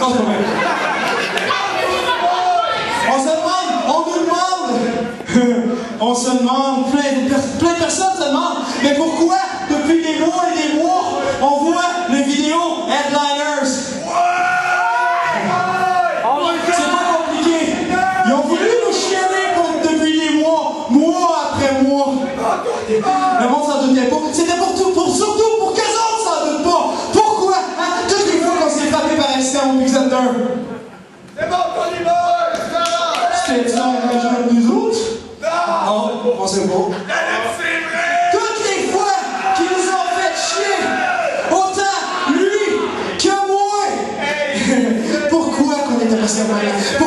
Non, c'est pas vrai. On se demande, plein de personnes se demandent, mais pourquoi, depuis des mois et des mois, on voit les vidéos Headliners? C'est pas compliqué. Ils ont voulu nous chialer depuis des mois après mois. Le monde s'en doutait pas. C'était surtout pour qu'eux autres s'en doutent pas. Pourquoi? Hein? Toutes les fois qu'on s'est frappé par accident au Big Thunder. C'est bon, ton niveau! C'était ça avec nous autres? Non, on sait pas. Toutes les fois qu'ils nous ont fait chier, autant lui que moi. Pourquoi qu'on était passé à